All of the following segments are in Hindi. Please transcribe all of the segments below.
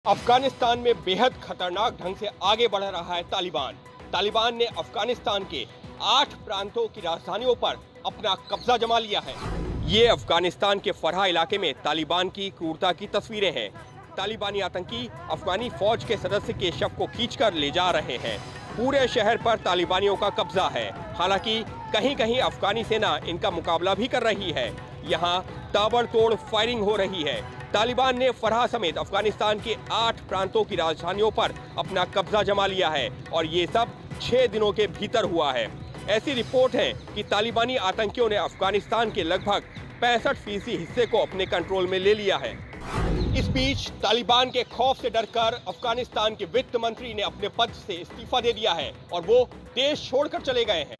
अफगानिस्तान में बेहद खतरनाक ढंग से आगे बढ़ रहा है तालिबान ने अफगानिस्तान के 8 प्रांतों की राजधानियों पर अपना कब्जा जमा लिया है। ये अफगानिस्तान के फरहा इलाके में तालिबान की क्रूरता की तस्वीरें हैं। तालिबानी आतंकी अफगानी फौज के सदस्य के शव को खींचकर ले जा रहे हैं। पूरे शहर पर तालिबानियों का कब्जा है। हालांकि कहीं कहीं अफगानी सेना इनका मुकाबला भी कर रही है। यहाँ ताबड़तोड़ फायरिंग हो रही है। तालिबान ने फरहा समेत अफगानिस्तान के 8 प्रांतों की राजधानियों पर अपना कब्जा जमा लिया है और ये सब 6 दिनों के भीतर हुआ है। ऐसी रिपोर्ट है कि तालिबानी आतंकियों ने अफगानिस्तान के लगभग 65% हिस्से को अपने कंट्रोल में ले लिया है। इस बीच तालिबान के खौफ से डरकर अफगानिस्तान के वित्त मंत्री ने अपने पद से इस्तीफा दे दिया है और वो देश छोड़कर चले गए हैं।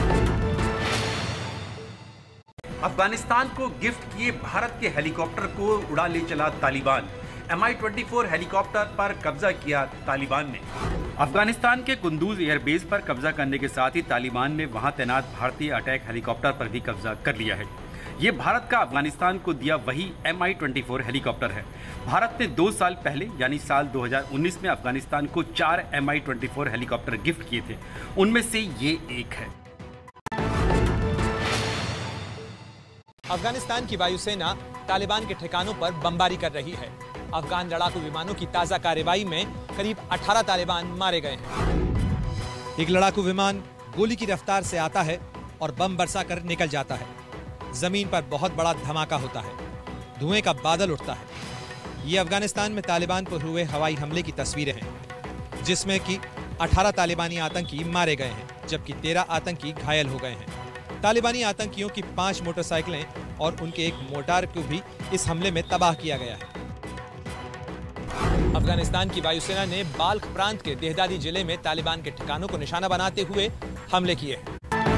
अफगानिस्तान को गिफ्ट किए भारत के हेलीकॉप्टर को उड़ा ले चला तालिबान। Mi-24 हेलीकॉप्टर पर कब्जा किया तालिबान ने। अफगानिस्तान के कुंदूज एयरबेस पर कब्जा करने के साथ ही तालिबान ने वहां तैनात भारतीय अटैक हेलीकॉप्टर पर भी कब्जा कर लिया है। ये भारत का अफगानिस्तान को दिया वही Mi-24 हेलीकॉप्टर है। भारत ने 2 साल पहले यानी साल 2019 में अफगानिस्तान को 4 Mi-24 हेलीकॉप्टर गिफ्ट किए थे। उनमें से ये एक है। अफगानिस्तान की वायुसेना तालिबान के ठिकानों पर बमबारी कर रही है। अफगान लड़ाकू विमानों की ताजा कार्रवाई में करीब 18 तालिबान मारे गए हैं। एक लड़ाकू विमान गोली की रफ्तार से आता है और बम बरसा कर निकल जाता है। जमीन पर बहुत बड़ा धमाका होता है, धुएं का बादल उठता है। ये अफगानिस्तान में तालिबान पर हुए हवाई हमले की तस्वीरें हैं, जिसमें कि 18 तालिबानी आतंकी मारे गए हैं, जबकि 13 आतंकी घायल हो गए हैं। तालिबानी आतंकियों की 5 मोटरसाइकिलें और उनके एक मोटार को भी इस हमले में तबाह किया गया है। अफगानिस्तान की वायुसेना ने बाल्ख प्रांत के देहदादी जिले में तालिबान के ठिकानों को निशाना बनाते हुए हमले किए हैं।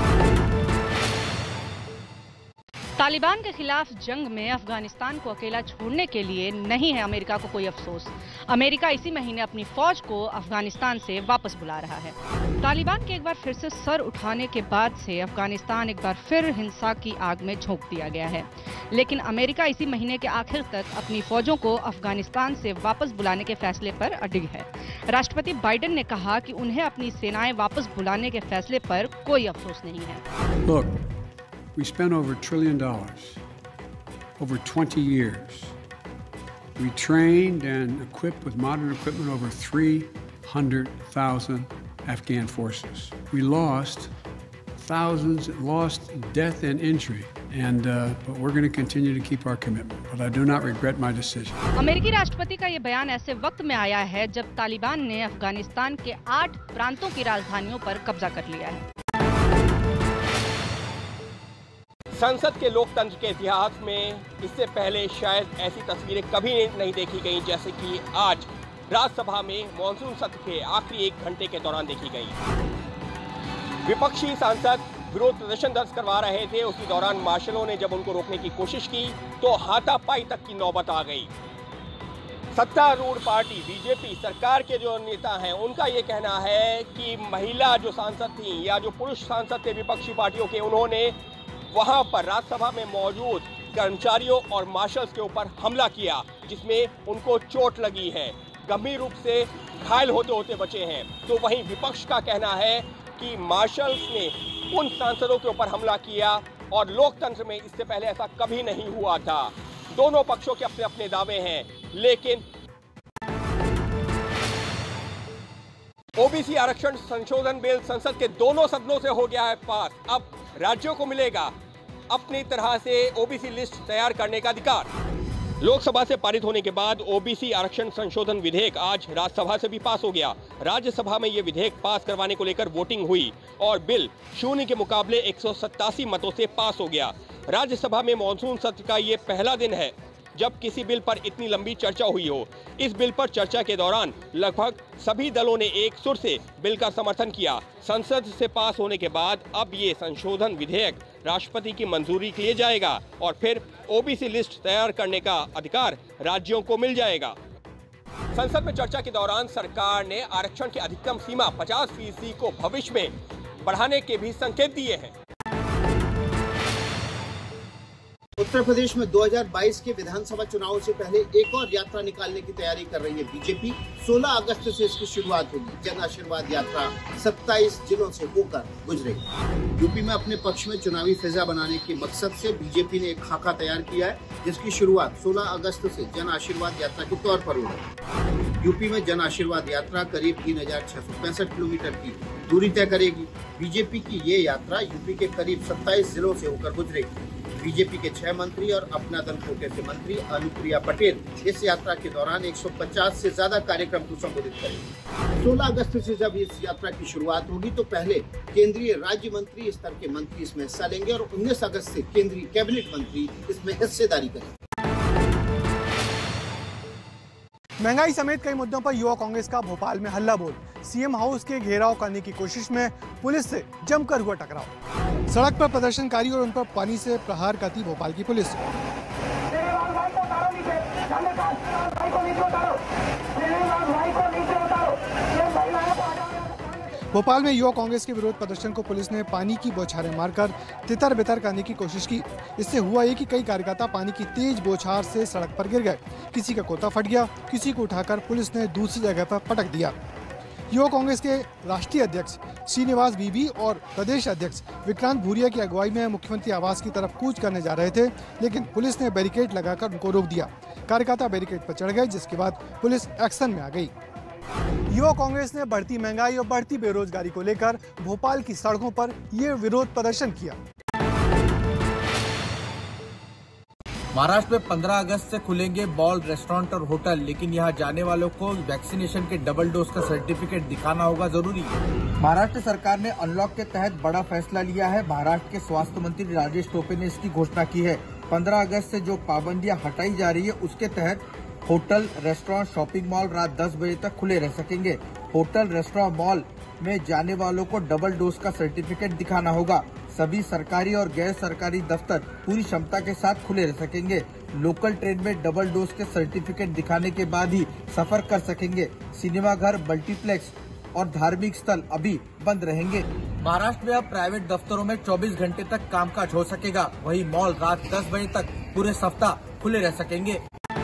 तालिबान के खिलाफ जंग में अफगानिस्तान को अकेला छोड़ने के लिए नहीं है अमेरिका को कोई अफसोस। अमेरिका इसी महीने अपनी फौज को अफगानिस्तान से वापस बुला रहा है। तालिबान के एक बार फिर से सर उठाने के बाद से अफगानिस्तान एक बार फिर हिंसा की आग में झोंक दिया गया है। लेकिन अमेरिका इसी महीने के आखिर तक अपनी फौजों को अफगानिस्तान से वापस बुलाने के फैसले पर अडिग है। राष्ट्रपति बाइडेन ने कहा कि उन्हें अपनी सेनाएं वापस बुलाने के फैसले पर कोई अफसोस नहीं है। We spent over $1 trillion over 20 years. We trained and equipped with modern equipment over 300,000 Afghan forces. We lost thousands, lost death and injury, but we're going to continue to keep our commitment. But I do not regret my decision. अमेरिकी राष्ट्रपति का ये बयान ऐसे वक्त में आया है जब तालिबान ने अफगानिस्तान के 8 प्रांतों की राजधानियों पर कब्जा कर लिया है। संसद के लोकतंत्र के इतिहास में इससे पहले शायद ऐसी तस्वीरें कभी नहीं देखी गई जैसे कि आज राज्यसभा में मॉनसून सत्र के आखिरी 1 घंटे के दौरान देखी गई। विपक्षी सांसद विरोध प्रदर्शन दर्ज करवा रहे थे। उसी दौरान मार्शलों ने जब उनको रोकने की कोशिश की तो हाथापाई तक की नौबत आ गई। सत्तारूढ़ पार्टी बीजेपी सरकार के जो नेता हैं उनका ये कहना है कि महिला जो सांसद थी या जो पुरुष सांसद थे विपक्षी पार्टियों के, उन्होंने वहां पर राज्यसभा में मौजूद कर्मचारियों और मार्शल्स के ऊपर हमला किया, जिसमें उनको चोट लगी है, गंभीर रूप से घायल होते होते बचे हैं। तो वहीं विपक्ष का कहना है कि मार्शल्स ने उन सांसदों के ऊपर हमला किया और लोकतंत्र में इससे पहले ऐसा कभी नहीं हुआ था। दोनों पक्षों के अपने अपने दावे हैं, लेकिन ओबीसी आरक्षण संशोधन बिल संसद के दोनों सदनों से हो गया है पास। अब राज्यों को मिलेगा अपनी तरह से ओबीसी लिस्ट तैयार करने का अधिकार। लोकसभा से पारित होने के बाद ओबीसी आरक्षण संशोधन विधेयक आज राज्यसभा से भी पास हो गया। राज्यसभा में यह विधेयक पास करवाने को लेकर वोटिंग हुई और बिल शून्य के मुकाबले 187 मतों से पास हो गया। राज्यसभा में मॉनसून सत्र का ये पहला दिन है जब किसी बिल पर इतनी लंबी चर्चा हुई हो। इस बिल पर चर्चा के दौरान लगभग सभी दलों ने एक सुर से बिल का समर्थन किया। संसद से पास होने के बाद अब ये संशोधन विधेयक राष्ट्रपति की मंजूरी के लिए जाएगा और फिर ओबीसी लिस्ट तैयार करने का अधिकार राज्यों को मिल जाएगा। संसद में चर्चा के दौरान सरकार ने आरक्षण की अधिकतम सीमा 50% को भविष्य में बढ़ाने के भी संकेत दिए हैं। उत्तर प्रदेश में 2022 के विधानसभा चुनाव से पहले एक और यात्रा निकालने की तैयारी कर रही है बीजेपी। 16 अगस्त से इसकी शुरुआत होगी। जन आशीर्वाद यात्रा 27 जिलों से होकर गुजरेगी। यूपी में अपने पक्ष में चुनावी फिजा बनाने के मकसद से बीजेपी ने एक खाका तैयार किया है, जिसकी शुरुआत 16 अगस्त से जन आशीर्वाद यात्रा के तौर पर होगी। यूपी में जन आशीर्वाद यात्रा करीब 3665 किलोमीटर की दूरी तय करेगी। बीजेपी की ये यात्रा यूपी के करीब 27 जिलों से होकर गुजरेगी। बीजेपी के 6 मंत्री और अपना दल कोटे से मंत्री अनुप्रिया पटेल इस यात्रा के दौरान 150 से ज्यादा कार्यक्रम को संबोधित करेंगे। 16 अगस्त से जब इस यात्रा की शुरुआत होगी तो पहले केंद्रीय राज्य मंत्री स्तर के मंत्री इसमें हिस्सा लेंगे और 19 अगस्त से केंद्रीय कैबिनेट मंत्री इसमें हिस्सेदारी करेंगे। महंगाई समेत कई मुद्दों पर युवा कांग्रेस का भोपाल में हल्ला बोल। सीएम हाउस के घेराव करने की कोशिश में पुलिस से जमकर हुआ टकराव। सड़क पर प्रदर्शनकारी और उन पर पानी से प्रहार करती भोपाल की पुलिस। भोपाल में युवा कांग्रेस के विरोध प्रदर्शन को पुलिस ने पानी की बौछारें मारकर तितर बितर करने की कोशिश की। इससे हुआ ये कि कई कार्यकर्ता पानी की तेज बौछार से सड़क पर गिर गए। किसी का कोता फट गया, किसी को उठाकर पुलिस ने दूसरी जगह पर पटक दिया। युवा कांग्रेस के राष्ट्रीय अध्यक्ष श्रीनिवास बीबी और प्रदेश अध्यक्ष विक्रांत भूरिया की अगुवाई में मुख्यमंत्री आवास की तरफ कूच करने जा रहे थे, लेकिन पुलिस ने बैरिकेड लगाकर उनको रोक दिया। कार्यकर्ता बैरिकेड पर चढ़ गए, जिसके बाद पुलिस एक्शन में आ गई। युवा कांग्रेस ने बढ़ती महंगाई और बढ़ती बेरोजगारी को लेकर भोपाल की सड़कों पर ये विरोध प्रदर्शन किया। महाराष्ट्र में 15 अगस्त से खुलेंगे मॉल, रेस्टोरेंट और होटल, लेकिन यहां जाने वालों को वैक्सीनेशन के डबल डोज का सर्टिफिकेट दिखाना होगा जरूरी। महाराष्ट्र सरकार ने अनलॉक के तहत बड़ा फैसला लिया है। महाराष्ट्र के स्वास्थ्य मंत्री राजेश टोपे ने इसकी घोषणा की है। 15 अगस्त से जो पाबंदियां हटाई जा रही है उसके तहत होटल, रेस्टोरेंट, शॉपिंग मॉल रात 10 बजे तक खुले रह सकेंगे। होटल, रेस्टोरेंट, मॉल में जाने वालों को डबल डोज का सर्टिफिकेट दिखाना होगा। सभी सरकारी और गैर सरकारी दफ्तर पूरी क्षमता के साथ खुले रह सकेंगे। लोकल ट्रेन में डबल डोज के सर्टिफिकेट दिखाने के बाद ही सफर कर सकेंगे। सिनेमा घर, मल्टीप्लेक्स और धार्मिक स्थल अभी बंद रहेंगे। महाराष्ट्र में अब प्राइवेट दफ्तरों में 24 घंटे तक कामकाज हो सकेगा। वहीं मॉल रात 10 बजे तक पूरे सप्ताह खुले रह सकेंगे।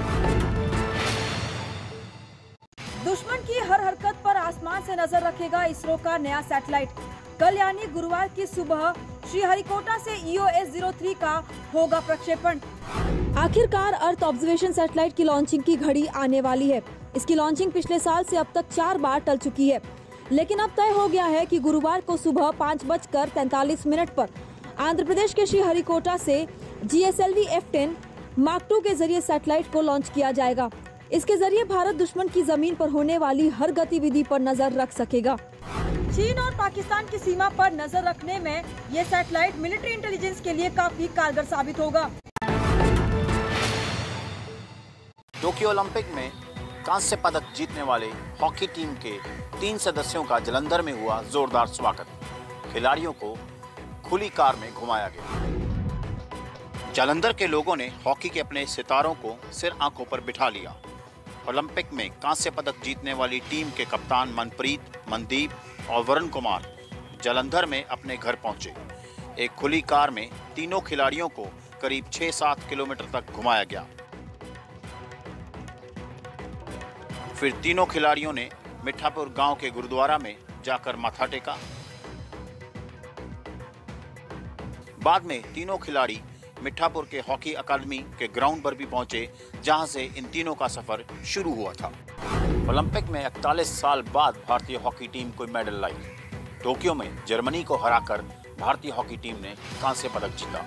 दुश्मन की हर हरकत पर आसमान से नजर रखेगा इसरो का नया सैटेलाइट। कल यानी गुरुवार की सुबह श्रीहरिकोटा से EOS-03 का होगा प्रक्षेपण। आखिरकार अर्थ ऑब्जर्वेशन सैटेलाइट की लॉन्चिंग की घड़ी आने वाली है। इसकी लॉन्चिंग पिछले साल से अब तक 4 बार टल चुकी है, लेकिन अब तय हो गया है कि गुरुवार को सुबह 5:43 पर आंध्र प्रदेश के श्रीहरिकोटा से GSLV F10 Mark II के जरिए सैटेलाइट को लॉन्च किया जाएगा। इसके जरिए भारत दुश्मन की जमीन पर होने वाली हर गतिविधि पर नजर रख सकेगा। चीन और पाकिस्तान की सीमा पर नजर रखने में ये सैटेलाइट मिलिट्री इंटेलिजेंस के लिए काफी कारगर साबित होगा। टोक्यो ओलंपिक में कांस्य पदक जीतने वाले हॉकी टीम के 3 सदस्यों का जालंधर में हुआ जोरदार स्वागत। खिलाड़ियों को खुली कार में घुमाया गया। जालंधर के लोगों ने हॉकी के अपने सितारों को सिर आंखों पर बिठा लिया। ओलंपिक में कांस्य पदक जीतने वाली टीम के कप्तान मनप्रीत, मनदीप और वरुण कुमार जालंधर में अपने घर पहुंचे। एक खुली कार में तीनों खिलाड़ियों को करीब 6-7 किलोमीटर तक घुमाया गया। फिर तीनों खिलाड़ियों ने मिठापुर गांव के गुरुद्वारा में जाकर माथा टेका। बाद में तीनों खिलाड़ी मिठापुर के हॉकी अकादमी के ग्राउंड पर भी पहुंचे, जहां से इन तीनों का सफर शुरू हुआ था। ओलंपिक में 41 साल बाद भारतीय हॉकी टीम कोई मेडल लाई। टोक्यो में जर्मनी को हराकर भारतीय हॉकी टीम ने कांस्य पदक जीता।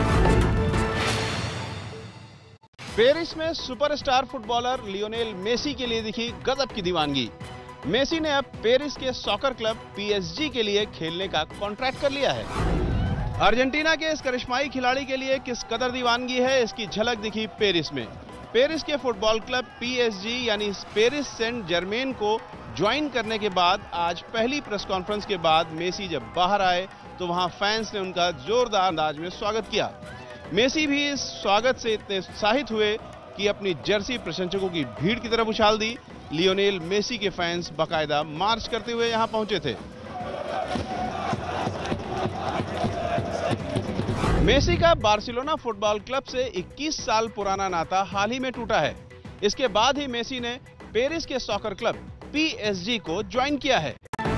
पेरिस में सुपरस्टार फुटबॉलर लियोनेल मेसी के लिए दिखी गजब की दीवानगी। मेसी ने अब पेरिस के सॉकर क्लब PSG के लिए खेलने का कॉन्ट्रैक्ट कर लिया है। अर्जेंटीना के इस करिश्माई खिलाड़ी के लिए किस कदर दीवानगी है, इसकी झलक दिखी पेरिस में। पेरिस के फुटबॉल क्लब PSG यानी पेरिस सेंट जर्मेन को ज्वाइन करने के बाद आज पहली प्रेस कॉन्फ्रेंस के बाद मेसी जब बाहर आए तो वहां फैंस ने उनका जोरदार अंदाज में स्वागत किया। मेसी भी इस स्वागत से इतने उत्साहित हुए कि अपनी जर्सी प्रशंसकों की भीड़ की तरफ उछाल दी। लियोनेल मेसी के फैंस बाकायदा मार्च करते हुए यहां पहुंचे थे। मेसी का बार्सिलोना फुटबॉल क्लब से 21 साल पुराना नाता हाल ही में टूटा है। इसके बाद ही मेसी ने पेरिस के सॉकर क्लब PSG को ज्वाइन किया है।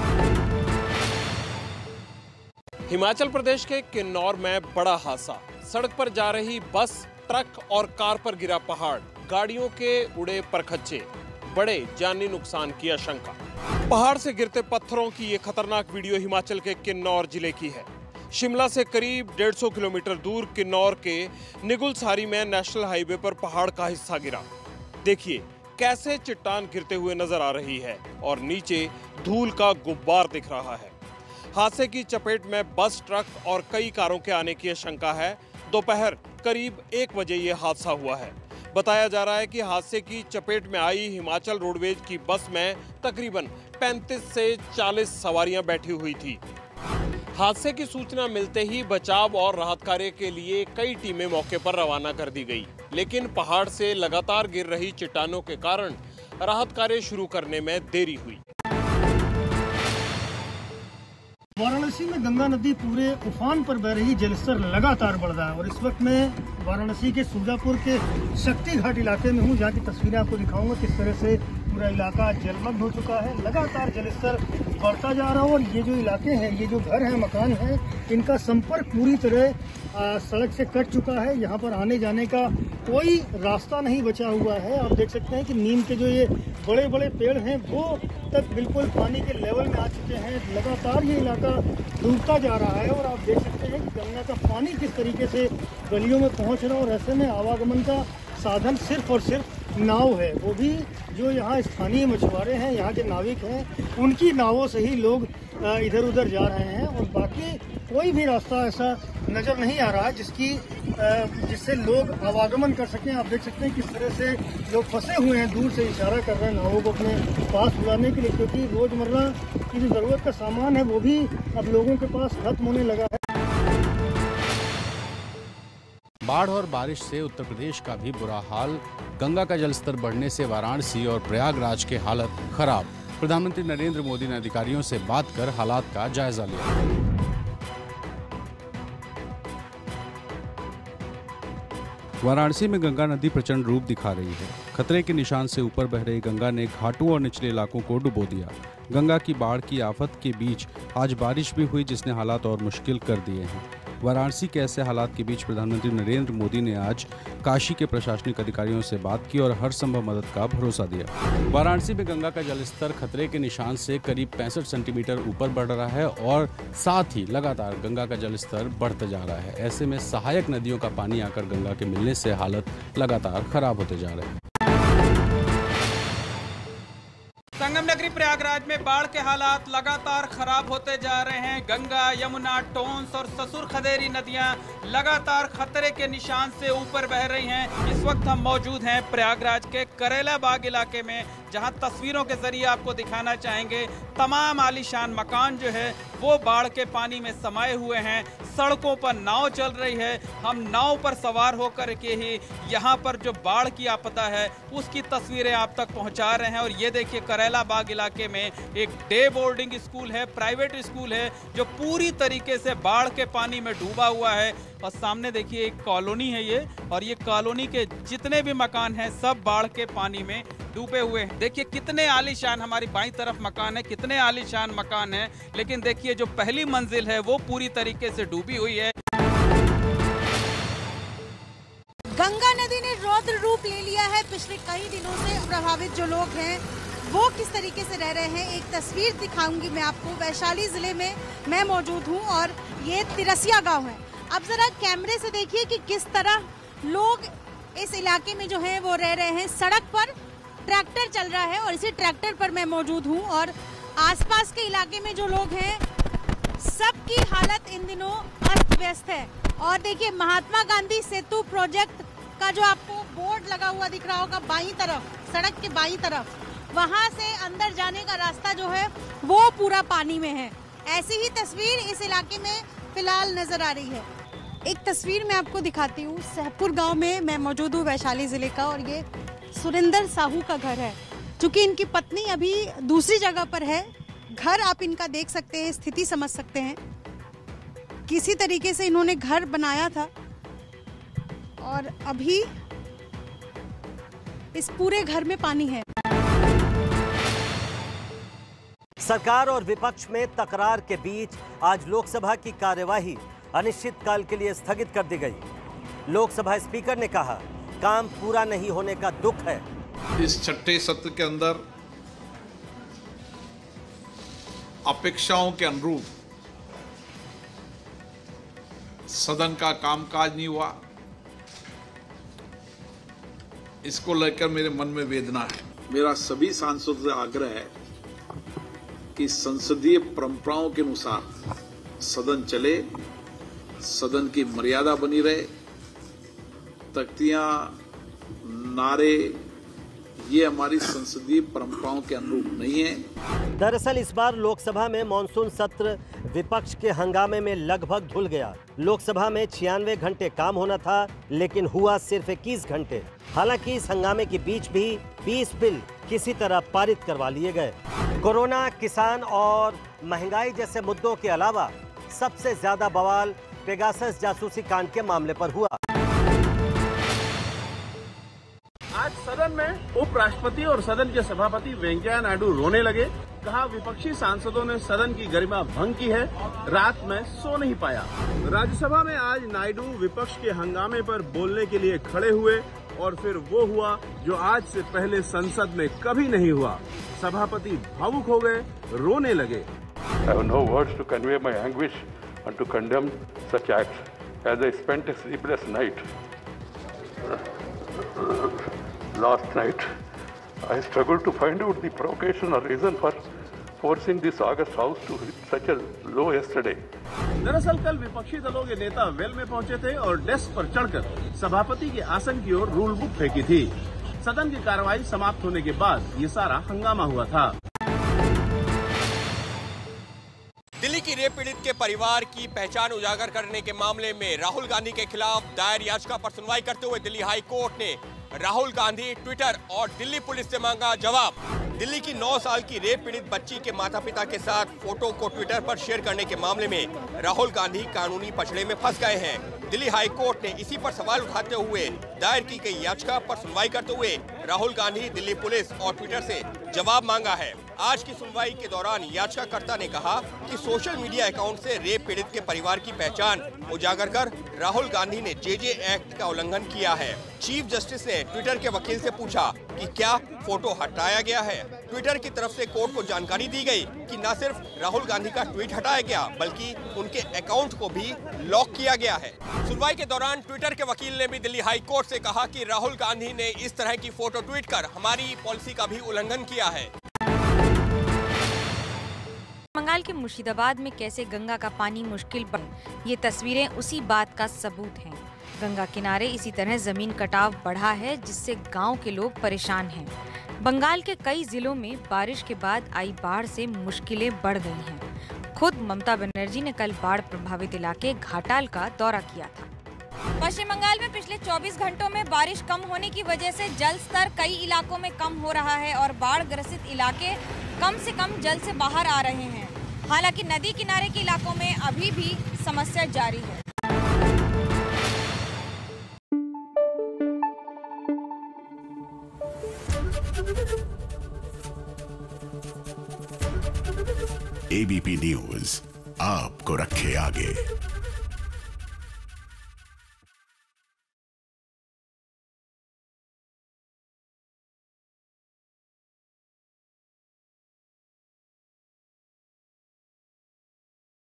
हिमाचल प्रदेश के किन्नौर में बड़ा हादसा। सड़क पर जा रही बस, ट्रक और कार पर गिरा पहाड़, गाड़ियों के उड़े परखच्चे, बड़े जानी नुकसान की आशंका। पहाड़ से गिरते पत्थरों की ये खतरनाक वीडियो हिमाचल के किन्नौर जिले की है। शिमला से करीब 150 किलोमीटर दूर किन्नौर के निगुलसारी में नेशनल हाईवे पर पहाड़ का हिस्सा गिरा। देखिए कैसे चट्टान गिरते हुए नजर आ रही है और नीचे धूल का गुब्बार दिख रहा है। हादसे की चपेट में बस, ट्रक और कई कारों के आने की आशंका है। दोपहर करीब 1 बजे ये हादसा हुआ है। बताया जा रहा है कि हादसे की चपेट में आई हिमाचल रोडवेज की बस में तकरीबन 35 से 40 सवारियां बैठी हुई थी। हादसे की सूचना मिलते ही बचाव और राहत कार्य के लिए कई टीमें मौके पर रवाना कर दी गई, लेकिन पहाड़ से लगातार गिर रही चट्टानों के कारण राहत कार्य शुरू करने में देरी हुई। वाराणसी में गंगा नदी पूरे उफान पर बह रही, जलस्तर लगातार बढ़ रहा है और इस वक्त मैं वाराणसी के सुरजापुर के शक्ति घाट इलाके में हूँ, जहाँ की तस्वीरें आपको दिखाऊंगा किस तरह से पूरा इलाका जलमग्न हो चुका है। लगातार जलस्तर बढ़ता जा रहा है और ये जो इलाके हैं, ये जो घर हैं, मकान हैं, इनका संपर्क पूरी तरह सड़क से कट चुका है। यहाँ पर आने जाने का कोई रास्ता नहीं बचा हुआ है। आप देख सकते हैं कि नीम के जो ये बड़े बड़े पेड़ हैं वो तक बिल्कुल पानी के लेवल में आ चुके हैं। लगातार ये इलाका डूबता जा रहा है और आप देख सकते हैं कि गंगा का पानी किस तरीके से गलियों में पहुँच रहा है और ऐसे में आवागमन का साधन सिर्फ और सिर्फ नाव है। वो भी जो यहाँ स्थानीय मछुआरे हैं, यहाँ के नाविक हैं, उनकी नावों से ही लोग इधर उधर जा रहे हैं और बाकी कोई भी रास्ता ऐसा नज़र नहीं आ रहा है जिससे लोग आवागमन कर सकें। आप देख सकते हैं किस तरह से लोग फंसे हुए हैं, दूर से इशारा कर रहे हैं नावों को अपने पास बुलाने के लिए, क्योंकि रोज़मर्रा की जो ज़रूरत का सामान है वो भी अब लोगों के पास खत्म होने लगा है। बाढ़ और बारिश से उत्तर प्रदेश का भी बुरा हाल। गंगा का जलस्तर बढ़ने से वाराणसी और प्रयागराज के हालत खराब। प्रधानमंत्री नरेंद्र मोदी ने अधिकारियों से बात कर हालात का जायजा लिया। वाराणसी में गंगा नदी प्रचंड रूप दिखा रही है। खतरे के निशान से ऊपर बह रही गंगा ने घाटों और निचले इलाकों को डुबो दिया। गंगा की बाढ़ की आफत के बीच आज बारिश भी हुई, जिसने हालात और मुश्किल कर दिए हैं। वाराणसी के ऐसे हालात के बीच प्रधानमंत्री नरेंद्र मोदी ने आज काशी के प्रशासनिक अधिकारियों से बात की और हर संभव मदद का भरोसा दिया। वाराणसी में गंगा का जलस्तर खतरे के निशान से करीब 65 सेंटीमीटर ऊपर बढ़ रहा है और साथ ही लगातार गंगा का जलस्तर बढ़ता जा रहा है। ऐसे में सहायक नदियों का पानी आकर गंगा के मिलने से हालत लगातार खराब होते जा रहे हैं। संगम नगरी प्रयागराज में बाढ़ के हालात लगातार खराब होते जा रहे हैं। गंगा, यमुना, टोंस और ससुर खदेरी नदियां लगातार खतरे के निशान से ऊपर बह रही हैं। इस वक्त हम मौजूद हैं प्रयागराज के करेला बाग इलाके में, जहां तस्वीरों के जरिए आपको दिखाना चाहेंगे तमाम आलीशान मकान जो है वो बाढ़ के पानी में समाये हुए हैं। सड़कों पर नाव चल रही है। हम नाव पर सवार होकर के ही यहाँ पर जो बाढ़ की आपदा है उसकी तस्वीरें आप तक पहुँचा रहे हैं। और ये देखिए करेला बाग इलाके में एक डे बोर्डिंग स्कूल है, प्राइवेट स्कूल है, जो पूरी तरीके से बाढ़ के पानी में डूबा हुआ है। और सामने देखिए एक कॉलोनी है ये, और ये कॉलोनी के जितने भी मकान हैं सब बाढ़ के पानी में डूबे हुए हैं। देखिए कितने आलीशान हमारी बाईं तरफ मकान है, कितने आलीशान मकान है, लेकिन देखिए जो पहली मंजिल है वो पूरी तरीके से डूबी हुई है। गंगा नदी ने रौद्र रूप ले लिया है। पिछले कई दिनों से प्रभावित जो लोग हैं वो किस तरीके से रह रहे हैं, एक तस्वीर दिखाऊंगी मैं आपको। वैशाली जिले में मैं मौजूद हूँ और ये तिरसिया गांव है। अब जरा कैमरे से देखिए कि किस तरह लोग इस इलाके में जो है वो रह रहे हैं। सड़क पर ट्रैक्टर चल रहा है और इसी ट्रैक्टर पर मैं मौजूद हूँ और आसपास के इलाके में जो लोग हैं सबकी हालत इन दिनों अस्त व्यस्त है। और देखिए महात्मा गांधी सेतु प्रोजेक्ट का जो आपको बोर्ड लगा हुआ दिख रहा होगा बाईं तरफ, सड़क के बाईं तरफ, वहां से अंदर जाने का रास्ता जो है वो पूरा पानी में है। ऐसी ही तस्वीर इस इलाके में फिलहाल नजर आ रही है। एक तस्वीर मैं आपको दिखाती हूँ। सहपुर गांव में मैं मौजूद हूँ, वैशाली जिले का, और ये सुरेंद्र साहू का घर है। चूंकि इनकी पत्नी अभी दूसरी जगह पर है, घर आप इनका देख सकते हैं, स्थिति समझ सकते हैं। किसी तरीके से इन्होंने घर बनाया था और अभी इस पूरे घर में पानी है। सरकार और विपक्ष में तकरार के बीच आज लोकसभा की कार्यवाही अनिश्चितकाल के लिए स्थगित कर दी गई। लोकसभा स्पीकर ने कहा, काम पूरा नहीं होने का दुख है। इस छठे सत्र के अंदर अपेक्षाओं के अनुरूप सदन का कामकाज नहीं हुआ, इसको लेकर मेरे मन में वेदना है। मेरा सभी सांसदों से आग्रह है कि संसदीय परंपराओं के अनुसार सदन चले, सदन की मर्यादा बनी रहे, तख्तियां, नारे ये हमारी संसदीय परंपराओं के अनुरूप नहीं है। दरअसल इस बार लोकसभा में मॉनसून सत्र विपक्ष के हंगामे में लगभग धुल गया। लोकसभा में 96 घंटे काम होना था, लेकिन हुआ सिर्फ 21 घंटे। हालांकि इस हंगामे के बीच भी 20 बिल किसी तरह पारित करवा लिए गए। कोरोना, किसान और महंगाई जैसे मुद्दों के अलावा सबसे ज्यादा बवाल पेगासस जासूसी कांड के मामले पर हुआ। आज सदन में उपराष्ट्रपति और सदन के सभापति वेंकैया नायडू रोने लगे। कहा, विपक्षी सांसदों ने सदन की गरिमा भंग की है, रात में सो नहीं पाया। राज्यसभा में आज नायडू विपक्ष के हंगामे पर बोलने के लिए खड़े हुए और फिर वो हुआ जो आज से पहले संसद में कभी नहीं हुआ। सभापति भावुक हो गए, रोने लगे। I have no words to convey my anguish and to condemn such acts. As I spent a sleepless night last night, I struggled to find out the provocation or reason for forcing this August House to hit such a low yesterday. दरअसल कल विपक्षी दलों के नेता वेल में पहुंचे थे और डेस्क पर चढ़कर सभापति के आसन की ओर रूल बुक फेंकी थी। सदन की कार्रवाई समाप्त होने के बाद ये सारा हंगामा हुआ था। दिल्ली की रेप पीड़ित के परिवार की पहचान उजागर करने के मामले में राहुल गांधी के खिलाफ दायर याचिका पर सुनवाई करते हुए दिल्ली हाई कोर्ट ने राहुल गांधी, ट्विटर और दिल्ली पुलिस से मांगा जवाब। दिल्ली की 9 साल की रेप पीड़ित बच्ची के माता-पिता के साथ फोटो को ट्विटर पर शेयर करने के मामले में राहुल गांधी कानूनी पछड़े में फंस गए हैं। दिल्ली हाई कोर्ट ने इसी पर सवाल उठाते हुए दायर की गई याचिका पर सुनवाई करते हुए राहुल गांधी, दिल्ली पुलिस और ट्विटर से जवाब मांगा है। आज की सुनवाई के दौरान याचिकाकर्ता ने कहा कि सोशल मीडिया अकाउंट से रेप पीड़ित के परिवार की पहचान उजागर कर राहुल गांधी ने जेजे एक्ट का उल्लंघन किया है। चीफ जस्टिस ने ट्विटर के वकील से पूछा कि क्या फोटो हटाया गया है। ट्विटर की तरफ से कोर्ट को जानकारी दी गई कि न सिर्फ राहुल गांधी का ट्वीट हटाया गया, बल्कि उनके अकाउंट को भी लॉक किया गया है। सुनवाई के दौरान ट्विटर के वकील ने भी दिल्ली हाई कोर्ट से कहा कि राहुल गांधी ने इस तरह की फोटो ट्वीट कर हमारी पॉलिसी का भी उल्लंघन किया है। बंगाल के मुर्शिदाबाद में कैसे गंगा का पानी मुश्किल बन, ये तस्वीरें उसी बात का सबूत हैं। गंगा किनारे इसी तरह जमीन कटाव बढ़ा है, जिससे गांव के लोग परेशान हैं। बंगाल के कई जिलों में बारिश के बाद आई बाढ़ से मुश्किलें बढ़ गई हैं। खुद ममता बनर्जी ने कल बाढ़ प्रभावित इलाके घाटाल का दौरा किया था। पश्चिम बंगाल में पिछले 24 घंटों में बारिश कम होने की वजह से जल स्तर कई इलाकों में कम हो रहा है और बाढ़ ग्रसित इलाके कम से कम जल से बाहर आ रहे हैं। हालांकि नदी किनारे के इलाकों में अभी भी समस्या जारी है। एबीपी न्यूज आपको रखे आगे।